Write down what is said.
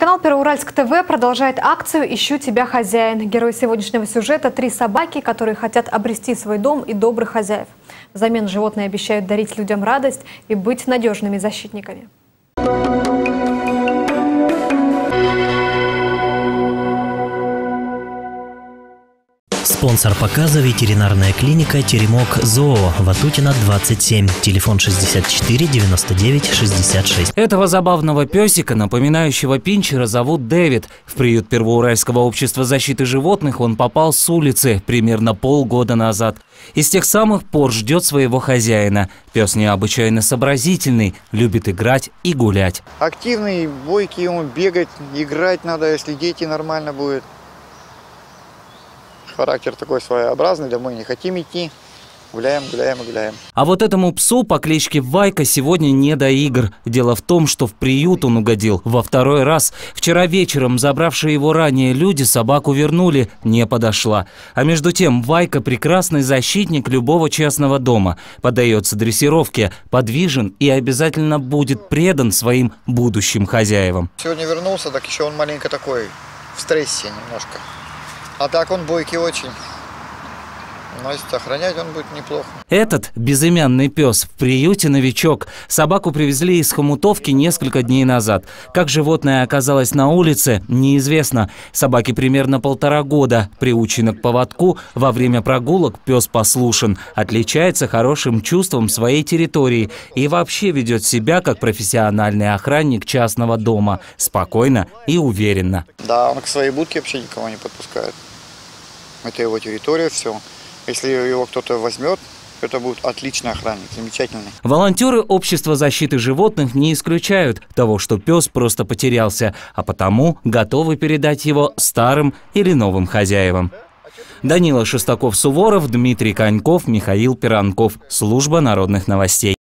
Телеканал «Первоуральск ТВ» продолжает акцию «Ищу тебя, хозяин». Герой сегодняшнего сюжета – 3 собаки, которые хотят обрести свой дом и добрых хозяев. Взамен животные обещают дарить людям радость и быть надежными защитниками. Спонсор показа — ветеринарная клиника «Теремок ЗОО», Ватутина, 27, телефон 64 99 66. Этого забавного песика, напоминающего пинчера, зовут Дэвид. В приют Первоуральского общества защиты животных он попал с улицы примерно полгода назад. И с тех самых пор ждет своего хозяина. Пес необычайно сообразительный, любит играть и гулять. Активный, бойкий, ему бегать, играть надо, если дети нормально будет. Характер такой своеобразный, домой не хотим идти. Гуляем, гуляем и гуляем. А вот этому псу по кличке Вайка сегодня не до игр. Дело в том, что в приют он угодил во 2-й раз. Вчера вечером забравшие его ранее люди собаку вернули, не подошла. А между тем Вайка – прекрасный защитник любого частного дома. Поддается дрессировке, подвижен и обязательно будет предан своим будущим хозяевам. Сегодня вернулся, так еще он маленько такой в стрессе немножко. А так он бойкий очень. Но если охранять, он будет неплохо. Этот безымянный пес в приюте новичок. Собаку привезли из Хомутовки несколько дней назад. Как животное оказалось на улице, неизвестно. Собаке примерно 1,5 года. Приучена к поводку. Во время прогулок пес послушен. Отличается хорошим чувством своей территории. И вообще ведет себя как профессиональный охранник частного дома. Спокойно и уверенно. Да, он к своей будке вообще никого не подпускает. Это его территория, все. Если его кто-то возьмет, это будет отличный охранник, замечательный. Волонтеры общества защиты животных не исключают того, что пес просто потерялся, а потому готовы передать его старым или новым хозяевам. Данила Шестаков-Суворов, Дмитрий Коньков, Михаил Пиранков. Служба народных новостей.